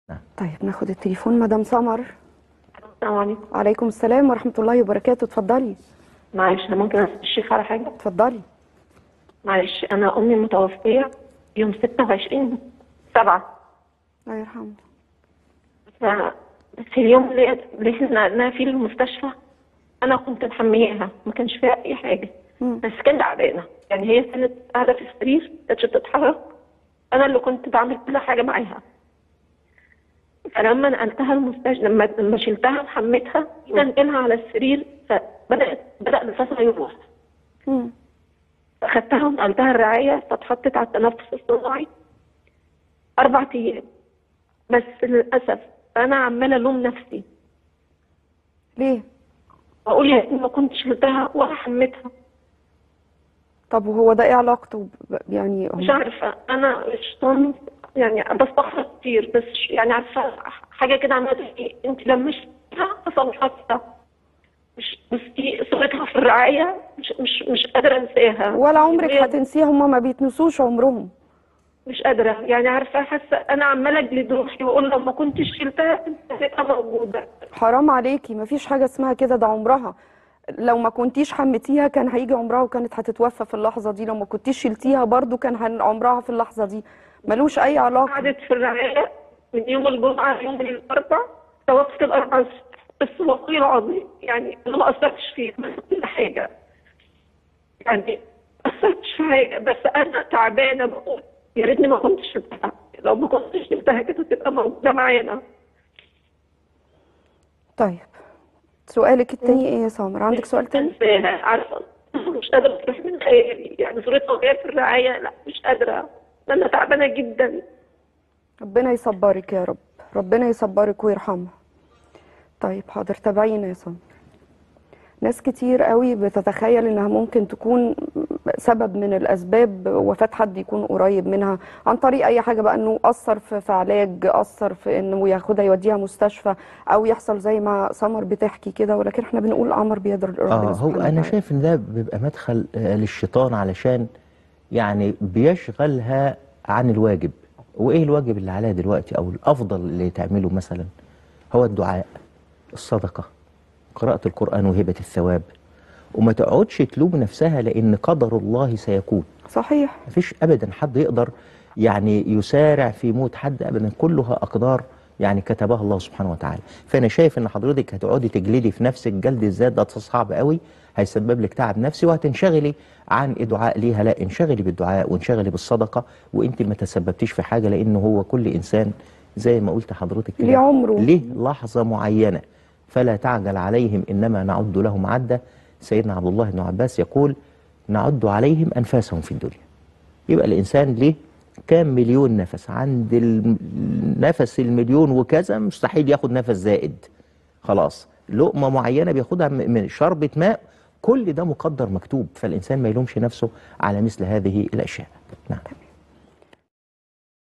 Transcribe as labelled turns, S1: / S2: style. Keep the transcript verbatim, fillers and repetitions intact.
S1: نعم.
S2: طيب ناخد التليفون. مدام سمر.
S3: السلام عليكم.
S2: وعليكم السلام ورحمة الله وبركاته. اتفضلي.
S3: معلش انا ممكن اسال الشيخ على حاجه؟
S2: اتفضلي.
S3: معلش انا امي متوفيه يوم ستة وعشرين سبعة.
S2: الله يرحمه.
S3: في اليوم اللي اللي احنا نقلناها فيه المستشفى انا كنت محمياها، ما كانش فيها اي حاجه.
S2: مم.
S3: بس كانت تعبانه، يعني هي كانت قاعده في السرير ما كانتش بتتحرك، انا اللي كنت بعمل كل حاجه معاها. فلما نقلتها المستشفى، لما لما شلتها وحميتها نقلها على السرير، فبدات بدا نفسها يروح.
S2: مم.
S3: فاخدتها ونقلتها الرعايه، فاتحطت على التنفس الصناعي اربع ايام. بس للاسف انا عماله الوم نفسي،
S2: ليه؟
S3: بقول يا ريتني ما كنتش شلتها ولا حميتها.
S2: طب وهو ده ايه علاقته ب- يعني هم...
S3: مش عارفه، انا الشيطان يعني بستغرب كتير، بس يعني عارفه حاجه كده عماله تقول لي انت لما شلتها حصل حادثه. مش بصي صورتها في الرعايه، مش مش مش قادره انساها.
S2: ولا عمرك
S3: هي
S2: هتنسيها، هم ما بيتنسوش عمرهم.
S3: مش قادره، يعني عارفه حاسه انا عماله اجلد روحي واقول لو ما كنتش شلتها كنت هتبقى موجوده.
S2: حرام عليكي، ما فيش حاجة اسمها كده، ده عمرها. لو ما كنتيش حمتيها كان هيجي عمرها وكانت هتتوفى في اللحظة دي، لو ما كنتيش شلتيها برضو كان هن- عمرها في اللحظة دي. ملوش أي علاقة.
S3: قعدت في الرعايه من يوم الجمعه ليوم الاربعاء، توفت الاربعاء الصبح. بس والله العظيم يعني انا ما قصرتش فيه كل حاجه، يعني ما قصرتش في حاجه، بس انا تعبانه بقول يا ريتني ما كنتش شلتها، لو ما كنتش شلتها كانت هتبقى موجوده معانا.
S2: طيب سؤالك التاني ايه يا سمر؟ عندك سؤال تاني؟
S3: انساها، عارفه مش قادره تروح من خيالي، يعني صورتها وهي في الرعايه لا مش قادره، انا تعبانه جدا.
S2: ربنا يصبرك يا رب، ربنا يصبرك ويرحمها. طيب حاضر، تابعينا يا سمر. ناس كتير قوي بتتخيل انها ممكن تكون سبب من الاسباب وفاة حد يكون قريب منها عن طريق اي حاجه بقى، انه اثر في في علاج، اثر في انه ياخدها يوديها مستشفى، او يحصل زي ما سمر بتحكي كده، ولكن احنا بنقول امر بيد ربنا
S1: اه هو
S2: سبحانه
S1: انا
S2: وتعالى.
S1: شايف ان ده بيبقى مدخل آه للشيطان، علشان يعني بيشغلها عن الواجب. وايه الواجب اللي عليها دلوقتي او الافضل اللي تعمله؟ مثلا هو الدعاء، الصدقه، قراءه القران وهبه الثواب. وما تقعدش تلوم نفسها، لان قدر الله سيكون.
S2: صحيح.
S1: مفيش ابدا حد يقدر يعني يسارع في موت حد ابدا، كلها اقدار يعني كتبها الله سبحانه وتعالى. فانا شايف ان حضرتك هتقعدي تجلدي في نفسك جلد الذات ده صعب قوي، هيسبب لك تعب نفسي، وهتنشغلي عن الدعاء ليها. لا، انشغلي بالدعاء وانشغلي بالصدقه، وانت ما تسببتيش في حاجه، لانه هو كل انسان زي ما قلت حضرتك
S2: ليه
S1: كده
S2: عمره.
S1: ليه لحظه معينه، فلا تعجل عليهم انما نعد لهم عده. سيدنا عبد الله بن عباس يقول نعد عليهم انفاسهم في الدنيا. يبقى الإنسان ليه كام مليون نفس، عند النفس المليون وكذا مستحيل ياخد نفس زائد. خلاص لقمة معينة بياخدها من شربة ماء، كل ده مقدر مكتوب. فالإنسان ما يلومش نفسه على مثل هذه الأشياء. نعم.